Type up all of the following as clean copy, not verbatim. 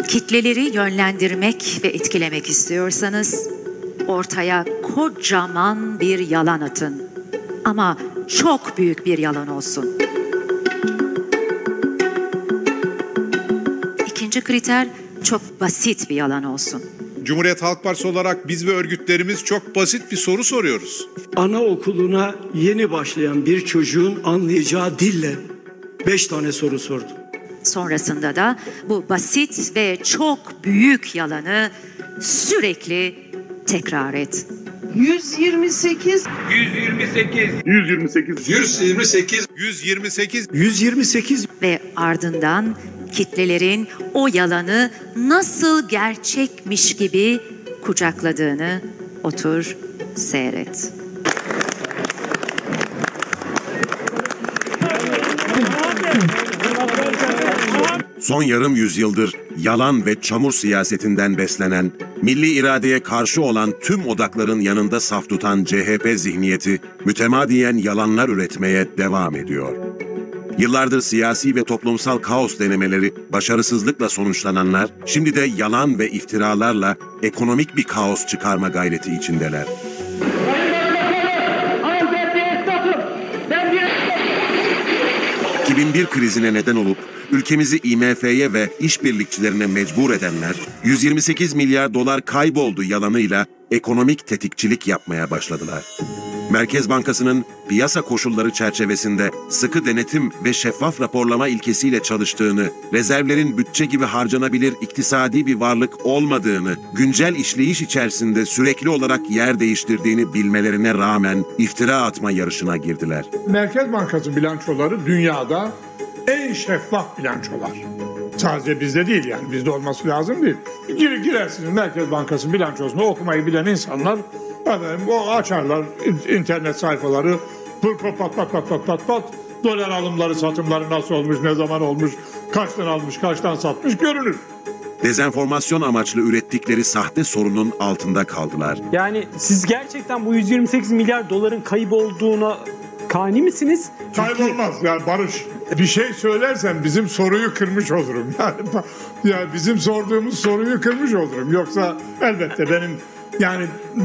Kitleleri yönlendirmek ve etkilemek istiyorsanız ortaya kocaman bir yalan atın. Ama çok büyük bir yalan olsun. İkinci kriter, çok basit bir yalan olsun. Cumhuriyet Halk Partisi olarak biz ve örgütlerimiz çok basit bir soru soruyoruz. Anaokuluna yeni başlayan bir çocuğun anlayacağı dille 5 tane soru sordum. Sonrasında da bu basit ve çok büyük yalanı sürekli tekrar et. 128 ve ardından kitlelerin o yalanı nasıl gerçekmiş gibi kucakladığını otur seyret. Son yarım yüzyıldır yalan ve çamur siyasetinden beslenen, milli iradeye karşı olan tüm odakların yanında saf tutan CHP zihniyeti mütemadiyen yalanlar üretmeye devam ediyor. Yıllardır siyasi ve toplumsal kaos denemeleri başarısızlıkla sonuçlananlar, şimdi de yalan ve iftiralarla ekonomik bir kaos çıkarma gayreti içindeler. ...2001 krizine neden olup ülkemizi IMF'ye ve işbirlikçilerine mecbur edenler, 128 milyar dolar kayboldu yalanıyla ekonomik tetikçilik yapmaya başladılar. Merkez Bankası'nın piyasa koşulları çerçevesinde sıkı denetim ve şeffaf raporlama ilkesiyle çalıştığını, rezervlerin bütçe gibi harcanabilir iktisadi bir varlık olmadığını, güncel işleyiş içerisinde sürekli olarak yer değiştirdiğini bilmelerine rağmen iftira atma yarışına girdiler. Merkez Bankası bilançoları dünyada en şeffaf bilançolar. Sadece bizde değil, yani bizde olması lazım değil. Girersiniz Merkez Bankası bilançosunu okumayı bilen insanlar, o açarlar internet sayfaları, pat, dolar alımları satımları nasıl olmuş, ne zaman olmuş, kaçtan almış, kaçtan satmış görünür. Dezenformasyon amaçlı ürettikleri sahte sorunun altında kaldılar. Yani siz gerçekten bu 128 milyar doların kayıp olduğuna kani misiniz? Kaybolmaz yani Barış. Bir şey söylersen bizim soruyu kırmış olurum. Yani bizim sorduğumuz soruyu kırmış olurum. Yoksa elbette benim yani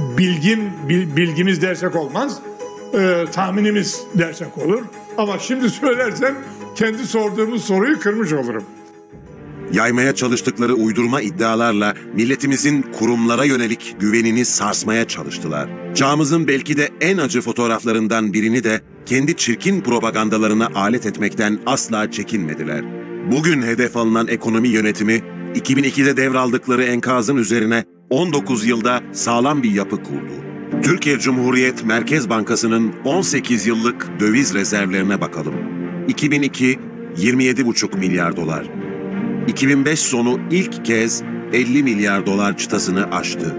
bilgimiz dersek olmaz. Tahminimiz dersek olur. Ama şimdi söylersem kendi sorduğumuz soruyu kırmış olurum. Yaymaya çalıştıkları uydurma iddialarla milletimizin kurumlara yönelik güvenini sarsmaya çalıştılar. Çağımızın belki de en acı fotoğraflarından birini de kendi çirkin propagandalarına alet etmekten asla çekinmediler. Bugün hedef alınan ekonomi yönetimi, 2002'de devraldıkları enkazın üzerine 19 yılda sağlam bir yapı kurdu. Türkiye Cumhuriyet Merkez Bankası'nın 18 yıllık döviz rezervlerine bakalım. 2002, 27,5 milyar dolar. 2005 sonu ilk kez 50 milyar dolar çıtasını aştı.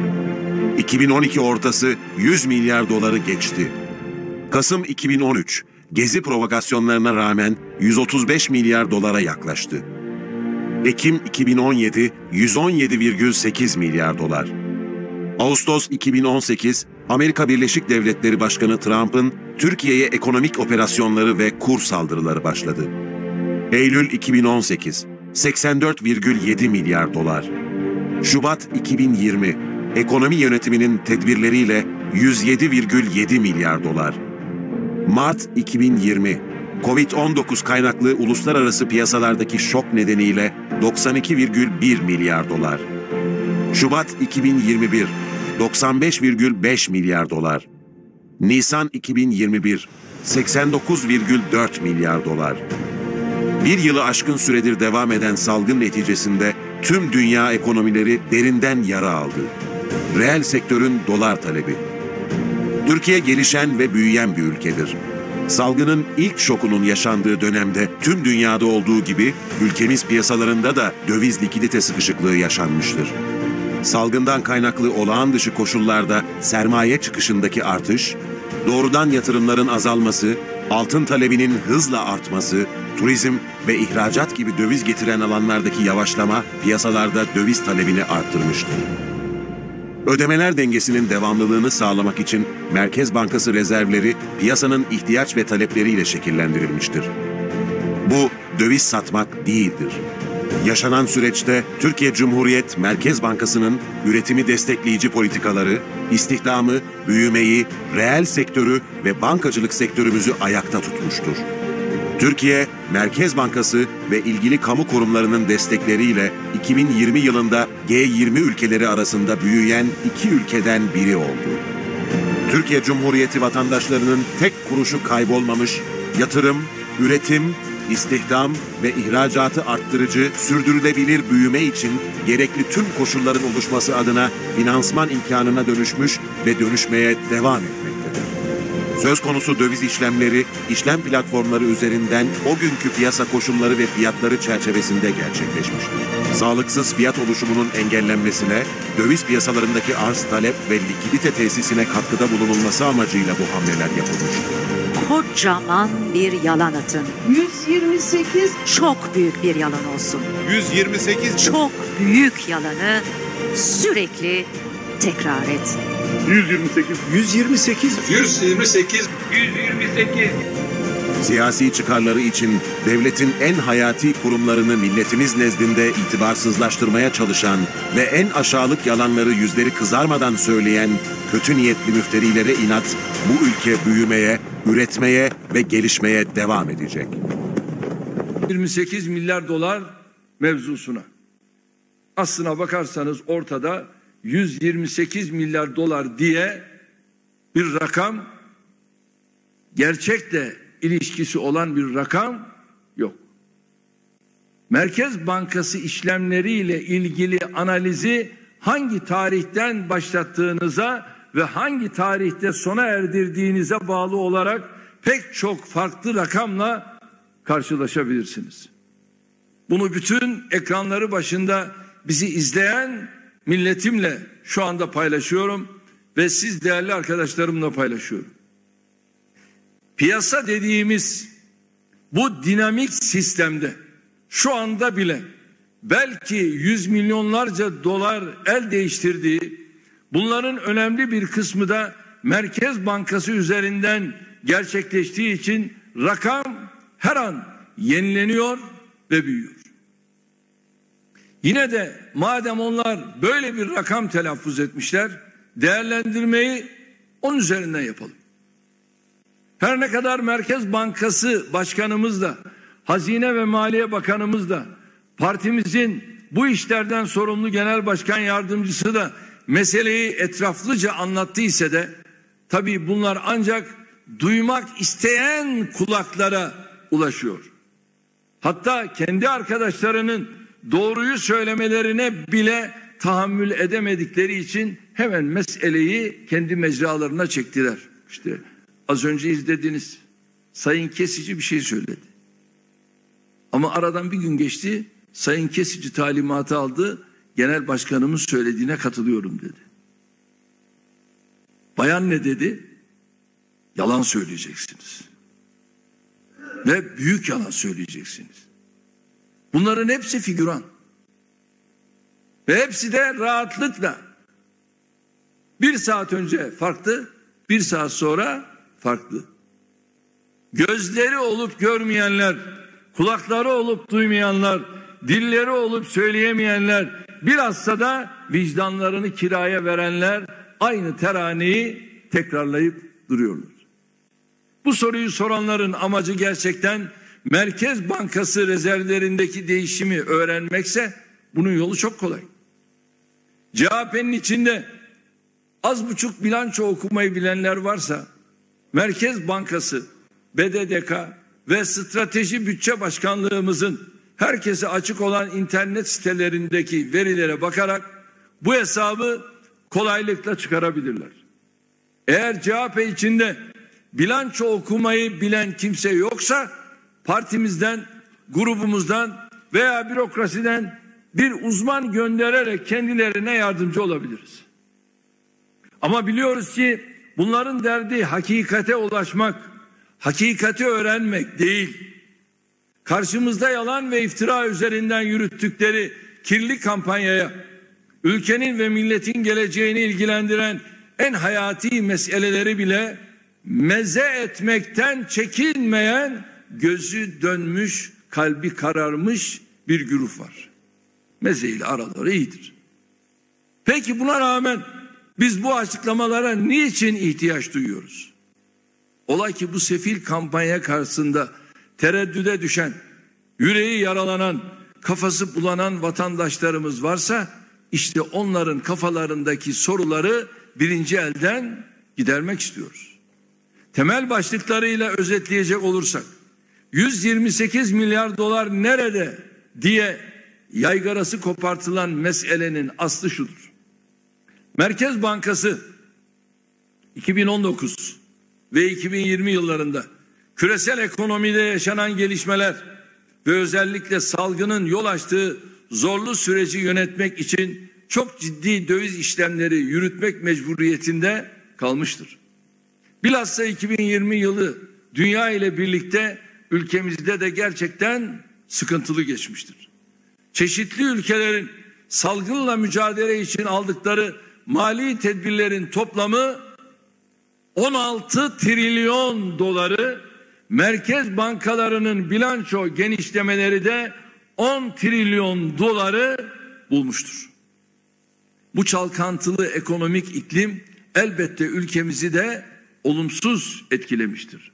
2012 ortası 100 milyar doları geçti. Kasım 2013, Gezi provokasyonlarına rağmen 135 milyar dolara yaklaştı. Ekim 2017, 117,8 milyar dolar. Ağustos 2018, Amerika Birleşik Devletleri Başkanı Trump'ın Türkiye'ye ekonomik operasyonları ve kur saldırıları başladı. Eylül 2018, 84,7 milyar dolar. Şubat 2020, ekonomi yönetiminin tedbirleriyle 107,7 milyar dolar. Mart 2020, Covid-19 kaynaklı uluslararası piyasalardaki şok nedeniyle 92,1 milyar dolar. Şubat 2021, 95,5 milyar dolar. Nisan 2021, 89,4 milyar dolar. Bir yılı aşkın süredir devam eden salgın neticesinde tüm dünya ekonomileri derinden yara aldı. Reel sektörün dolar talebi. Türkiye gelişen ve büyüyen bir ülkedir. Salgının ilk şokunun yaşandığı dönemde tüm dünyada olduğu gibi ülkemiz piyasalarında da döviz likidite sıkışıklığı yaşanmıştır. Salgından kaynaklı olağan dışı koşullarda sermaye çıkışındaki artış, doğrudan yatırımların azalması, altın talebinin hızla artması, turizm ve ihracat gibi döviz getiren alanlardaki yavaşlama piyasalarda döviz talebini arttırmıştır. Ödemeler dengesinin devamlılığını sağlamak için Merkez Bankası rezervleri piyasanın ihtiyaç ve talepleriyle şekillendirilmiştir. Bu döviz satmak değildir. Yaşanan süreçte Türkiye Cumhuriyet Merkez Bankası'nın üretimi destekleyici politikaları, istihdamı, büyümeyi, reel sektörü ve bankacılık sektörümüzü ayakta tutmuştur. Türkiye Merkez Bankası ve ilgili kamu kurumlarının destekleriyle 2020 yılında G20 ülkeleri arasında büyüyen 2 ülkeden biri oldu. Türkiye Cumhuriyeti vatandaşlarının tek kuruşu kaybolmamış, yatırım, üretim, istihdam ve ihracatı arttırıcı, sürdürülebilir büyüme için gerekli tüm koşulların oluşması adına finansman imkanına dönüşmüş ve dönüşmeye devam etmektedir. Söz konusu döviz işlemleri, işlem platformları üzerinden o günkü piyasa koşulları ve fiyatları çerçevesinde gerçekleşmiştir. Sağlıksız fiyat oluşumunun engellenmesine, döviz piyasalarındaki arz, talep ve likidite tesisine katkıda bulunulması amacıyla bu hamleler yapılmıştır. Kocaman bir yalan atın. 128 Çok büyük bir yalan olsun. 128 Çok büyük yalanı sürekli tekrar et. 128 Siyasi çıkarları için devletin en hayati kurumlarını milletimiz nezdinde itibarsızlaştırmaya çalışan ve en aşağılık yalanları yüzleri kızarmadan söyleyen kötü niyetli müfterilere inat, bu ülke büyümeye, üretmeye ve gelişmeye devam edecek. 28 milyar dolar mevzusuna. Aslına bakarsanız ortada 128 milyar dolar diye bir rakam, gerçekle ilişkisi olan bir rakam yok. Merkez Bankası işlemleriyle ilgili analizi hangi tarihten başlattığınıza ve hangi tarihte sona erdirdiğinize bağlı olarak pek çok farklı rakamla karşılaşabilirsiniz. Bunu bütün ekranları başında bizi izleyen milletimle şu anda paylaşıyorum ve siz değerli arkadaşlarımla paylaşıyorum. Piyasa dediğimiz bu dinamik sistemde şu anda bile belki yüz milyonlarca dolar el değiştirdiği, bunların önemli bir kısmı da Merkez Bankası üzerinden gerçekleştiği için rakam her an yenileniyor ve büyüyor. Yine de madem onlar böyle bir rakam telaffuz etmişler, değerlendirmeyi onun üzerinden yapalım. Her ne kadar Merkez Bankası Başkanımız da, Hazine ve Maliye Bakanımız da, partimizin bu işlerden sorumlu Genel Başkan Yardımcısı da meseleyi etraflıca anlattıysa da, tabii bunlar ancak duymak isteyen kulaklara ulaşıyor. Hatta kendi arkadaşlarının doğruyu söylemelerine bile tahammül edemedikleri için hemen meseleyi kendi mecralarına çektiler. İşte az önce izlediniz. Sayın Kesici bir şey söyledi. Ama aradan bir gün geçti. Sayın Kesici talimatı aldı. Genel Başkanımın söylediğine katılıyorum dedi. Bayan ne dedi? Yalan söyleyeceksiniz. Ve büyük yalan söyleyeceksiniz. Bunların hepsi figüran. Ve hepsi de rahatlıkla bir saat önce farklı, bir saat sonra farklı. Gözleri olup görmeyenler, kulakları olup duymayanlar, dilleri olup söyleyemeyenler, bilhassa da vicdanlarını kiraya verenler aynı teraneyi tekrarlayıp duruyorlar. Bu soruyu soranların amacı gerçekten Merkez Bankası rezervlerindeki değişimi öğrenmekse bunun yolu çok kolay. CHP'nin içinde az buçuk bilanço okumayı bilenler varsa Merkez Bankası, BDDK ve Strateji Bütçe Başkanlığımızın herkese açık olan internet sitelerindeki verilere bakarak bu hesabı kolaylıkla çıkarabilirler. Eğer CHP içinde bilanço okumayı bilen kimse yoksa partimizden, grubumuzdan veya bürokrasiden bir uzman göndererek kendilerine yardımcı olabiliriz. Ama biliyoruz ki bunların derdi hakikate ulaşmak, hakikati öğrenmek değil. Karşımızda yalan ve iftira üzerinden yürüttükleri kirli kampanyaya, ülkenin ve milletin geleceğini ilgilendiren en hayati meseleleri bile meze etmekten çekinmeyen, gözü dönmüş, kalbi kararmış bir güruh var. Meze ile araları iyidir. Peki buna rağmen biz bu açıklamalara niçin ihtiyaç duyuyoruz? Ola ki bu sefil kampanya karşısında tereddüde düşen, yüreği yaralanan, kafası bulanan vatandaşlarımız varsa işte onların kafalarındaki soruları birinci elden gidermek istiyoruz. Temel başlıklarıyla özetleyecek olursak 128 milyar dolar nerede diye yaygarası kopartılan meselenin aslı şudur. Merkez Bankası 2019 ve 2020 yıllarında küresel ekonomide yaşanan gelişmeler ve özellikle salgının yol açtığı zorlu süreci yönetmek için çok ciddi döviz işlemleri yürütmek mecburiyetinde kalmıştır. Bilhassa 2020 yılı dünya ile birlikte ülkemizde de gerçekten sıkıntılı geçmiştir. Çeşitli ülkelerin salgınla mücadele için aldıkları mali tedbirlerin toplamı 16 trilyon doları, merkez bankalarının bilanço genişlemeleri de 10 trilyon doları bulmuştur. Bu çalkantılı ekonomik iklim elbette ülkemizi de olumsuz etkilemiştir.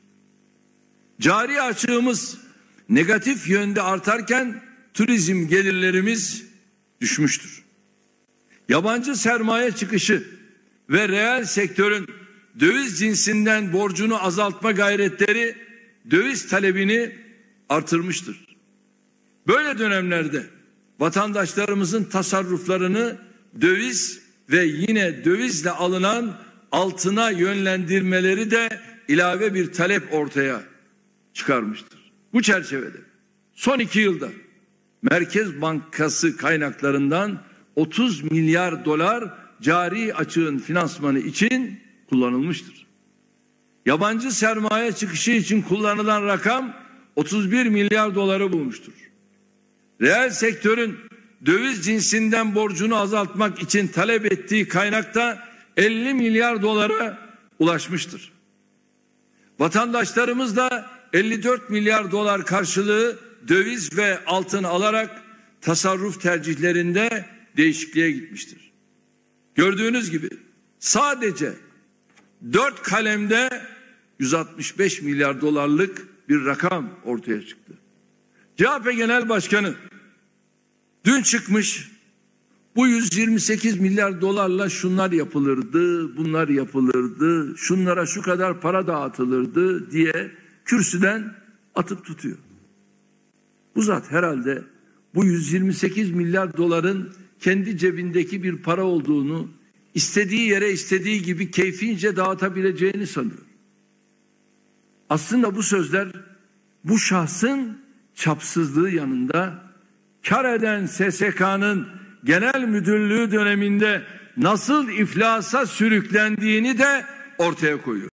Cari açığımız negatif yönde artarken turizm gelirlerimiz düşmüştür. Yabancı sermaye çıkışı ve reel sektörün döviz cinsinden borcunu azaltma gayretleri döviz talebini artırmıştır. Böyle dönemlerde vatandaşlarımızın tasarruflarını döviz ve yine dövizle alınan altına yönlendirmeleri de ilave bir talep ortaya çıkarmıştır. Bu çerçevede son 2 yılda Merkez Bankası kaynaklarından 30 milyar dolar cari açığın finansmanı için kullanılmıştır. Yabancı sermaye çıkışı için kullanılan rakam 31 milyar doları bulmuştur. Reel sektörün döviz cinsinden borcunu azaltmak için talep ettiği kaynakta 50 milyar dolara ulaşmıştır. Vatandaşlarımız da 54 milyar dolar karşılığı döviz ve altın alarak tasarruf tercihlerinde değişikliğe gitmiştir. Gördüğünüz gibi sadece 4 kalemde 165 milyar dolarlık bir rakam ortaya çıktı. CHP Genel Başkanı dün çıkmış, bu 128 milyar dolarla şunlar yapılırdı, bunlar yapılırdı, şunlara şu kadar para dağıtılırdı diye kürsüden atıp tutuyor. Bu zat herhalde bu 128 milyar doların kendi cebindeki bir para olduğunu, istediği yere istediği gibi keyfince dağıtabileceğini sanıyor. Aslında bu sözler bu şahsın çapsızlığı yanında kar eden SSK'nın genel müdürlüğü döneminde nasıl iflasa sürüklendiğini de ortaya koyuyor.